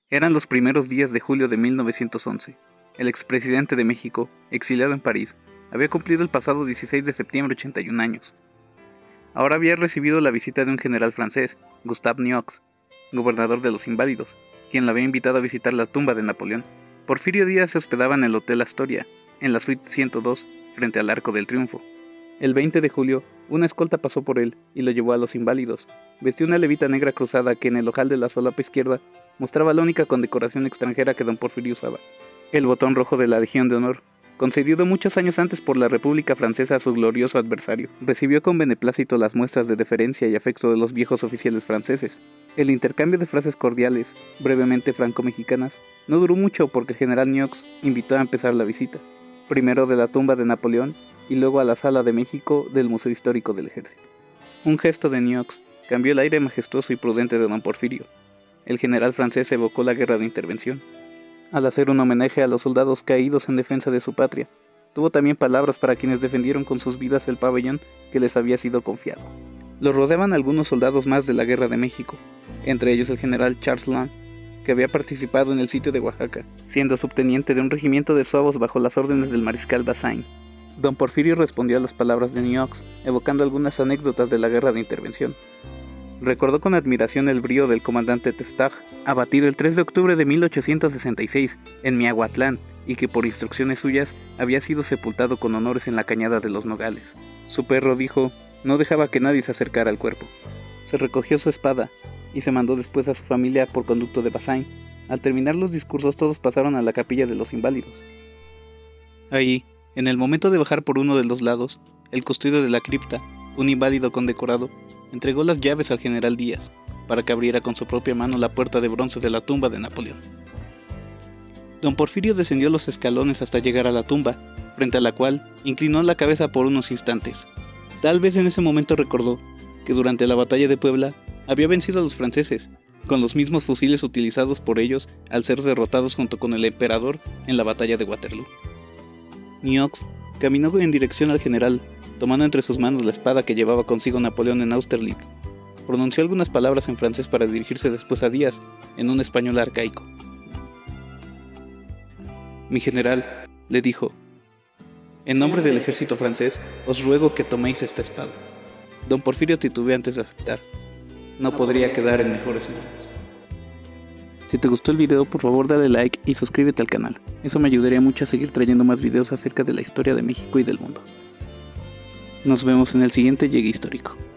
Eran los primeros días de julio de 1911. El expresidente de México, exiliado en París, había cumplido el pasado 16 de septiembre 81 años. Ahora había recibido la visita de un general francés, Gustave Niox, gobernador de los Inválidos, quien lo había invitado a visitar la tumba de Napoleón. Porfirio Díaz se hospedaba en el Hotel Astoria, en la suite 102, frente al Arco del Triunfo. El 20 de julio, una escolta pasó por él y lo llevó a los Inválidos. Vestió una levita negra cruzada que en el ojal de la solapa izquierda mostraba la única condecoración extranjera que don Porfirio usaba, el botón rojo de la Legión de Honor, concedido muchos años antes por la República Francesa a su glorioso adversario. Recibió con beneplácito las muestras de deferencia y afecto de los viejos oficiales franceses. El intercambio de frases cordiales, brevemente franco-mexicanas, no duró mucho porque el general Niox invitó a empezar la visita, primero de la tumba de Napoleón y luego a la Sala de México del Museo Histórico del Ejército. Un gesto de Niox cambió el aire majestuoso y prudente de don Porfirio. El general francés evocó la guerra de intervención. Al hacer un homenaje a los soldados caídos en defensa de su patria, tuvo también palabras para quienes defendieron con sus vidas el pabellón que les había sido confiado. Los rodeaban algunos soldados más de la Guerra de México, entre ellos el general Charles Lang, que había participado en el sitio de Oaxaca, siendo subteniente de un regimiento de suavos bajo las órdenes del mariscal Bazaine. Don Porfirio respondió a las palabras de Niox, evocando algunas anécdotas de la Guerra de Intervención. Recordó con admiración el brío del comandante Testag, abatido el 3 de octubre de 1866 en Miahuatlán, y que por instrucciones suyas había sido sepultado con honores en la cañada de los Nogales. Su perro, dijo, no dejaba que nadie se acercara al cuerpo. Se recogió su espada y se mandó después a su familia por conducto de Bazaine. Al terminar los discursos todos pasaron a la capilla de los Inválidos. Ahí, en el momento de bajar por uno de los lados, el custodio de la cripta, un inválido condecorado, entregó las llaves al general Díaz, para que abriera con su propia mano la puerta de bronce de la tumba de Napoleón. Don Porfirio descendió los escalones hasta llegar a la tumba, frente a la cual inclinó la cabeza por unos instantes. Tal vez en ese momento recordó que durante la batalla de Puebla había vencido a los franceses, con los mismos fusiles utilizados por ellos al ser derrotados junto con el emperador en la batalla de Waterloo. Niox caminó en dirección al general, tomando entre sus manos la espada que llevaba consigo Napoleón en Austerlitz. Pronunció algunas palabras en francés para dirigirse después a Díaz, en un español arcaico. Mi general, le dijo, en nombre del ejército francés, os ruego que toméis esta espada. Don Porfirio titubeó antes de aceptar. No podría quedar en mejores manos. Si te gustó el video, por favor dale like y suscríbete al canal. Eso me ayudaría mucho a seguir trayendo más videos acerca de la historia de México y del mundo. Nos vemos en el siguiente Llegue Histórico.